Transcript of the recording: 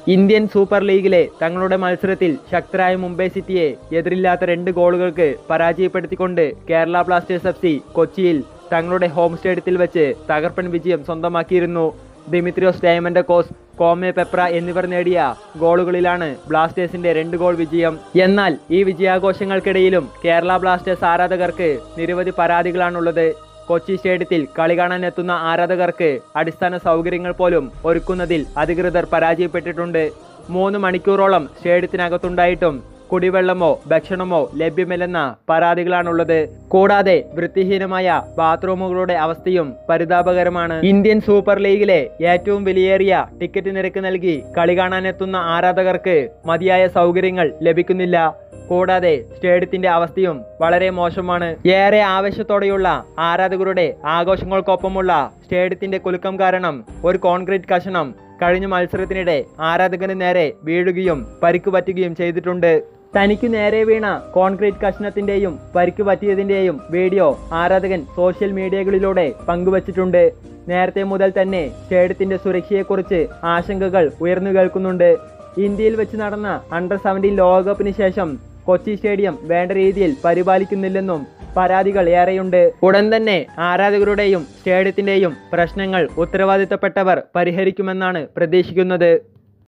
Indian super ലീഗിലെ തങ്ങളുടെ മത്സരത്തിൽ ശക്തരായ മുംബൈ സിറ്റിയെ എതിരില്ലാത്ത 2 ഗോളുകൾക്ക് പരാജയപ്പെടുത്തിക്കൊണ്ട് കേരള ബ്ലാസ്റ്റേഴ്സ് FC കൊച്ചിയിൽ തങ്ങളുടെ ഹോം സ്റ്റേഡിയത്തിൽ വെച്ച് തകർപ്പൻ വിജയം സ്വന്തമാക്കിയിരുന്നു. ദിമിത്രിയോസ് ഡയമൻഡക്കോസ്, കോമെ പെപ്ര എന്നിവർ നേടിയ ഗോളുകളിലാണ് ബ്ലാസ്റ്റേഴ്സിന്റെ 2 ഗോൾ വിജയം. എന്നാൽ ഈ വിജയാഘോഷങ്ങൾക്കിടയിലും കേരള ബ്ലാസ്റ്റേഴ്സ് ആരാധകർക്ക് നിരവധി പരാതികളാണുള്ളത്. കൊച്ചി സ്റ്റേഡിയത്തിൽ കളി കാണാനെത്തുന്ന ആരാധകർക്ക് അടിസ്ഥാന സൗകര്യങ്ങൾ പോലും ഒരുക്കുന്നതിൽ അധികൃതർ പരാജയപ്പെട്ടിട്ടുണ്ട്. 3 മണിക്കൂറോളം സ്റ്റേഡിയത്തിനകത്തുണ്ടായിട്ടും കുടിവെള്ളമോ ഭക്ഷണമോ ലഭ്യമല്ലെന്ന പരാതികളാണുള്ളത്. കൂടാതെ വൃത്തിഹീനമായ ബാത്റൂമുകളുടെ അവസ്ഥയും പരിതാപകരമാണ്. ഇന്ത്യൻ സൂപ്പർ ലീഗിലെ ഏറ്റവും വിലയേറിയ ടിക്കറ്റ് നിരക്ക് നൽകി കളി കാണാനെത്തുന്ന ആരാധകർക്ക് മതിയായ സൗകര്യങ്ങൾ ലഭിക്കുന്നില്ല. കൂടാതെ സ്റ്റേഡിയത്തിന്റെ അവസ്ഥയും വളരെ മോശമാണ്. ഏറെ ആവേശത്തോടെയുള്ള ആരാധകരുടെ ആഘോഷങ്ങൾക്കൊപ്പമുള്ള സ്റ്റേഡിയത്തിന്റെ കുലുക്കം കാരണം ഒരു കോൺക്രീറ്റ് കഷണം കഴിഞ്ഞ മത്സരത്തിനിടെ ആരാധകന് നേരെ വീഴുകയും പരിക്ക് പറ്റുകയും ചെയ്തിട്ടുണ്ട്. തനിക്ക് നേരെ വീണ കോൺക്രീറ്റ് കഷണത്തിന്റെയും പരിക്ക് പറ്റിയതിന്റെയും വീഡിയോ ആരാധകൻ സോഷ്യൽ മീഡിയകളിലൂടെ പങ്കുവച്ചിട്ടുണ്ട്. നേരത്തെ മുതൽ തന്നെ സ്റ്റേഡിയത്തിന്റെ സുരക്ഷയെക്കുറിച്ച് ആശങ്കകൾ ഉയർന്നു കേൾക്കുന്നുണ്ട്. ഇന്ത്യയിൽ വെച്ച് നടന്ന അണ്ടർ-17 ലോകകപ്പിന് ശേഷം കൊച്ചി സ്റ്റേഡിയം വേണ്ട രീതിയിൽ പരിപാലിക്കുന്നില്ലെന്നും പരാതികൾ ഏറെയുണ്ട്. ഉടൻ തന്നെ ആരാധകരുടെയും സ്റ്റേഡിയത്തിന്റെയും പ്രശ്നങ്ങൾ ഉത്തരവാദിത്തപ്പെട്ടവർ പരിഹരിക്കുമെന്നാണ് പ്രതീക്ഷിക്കുന്നത്.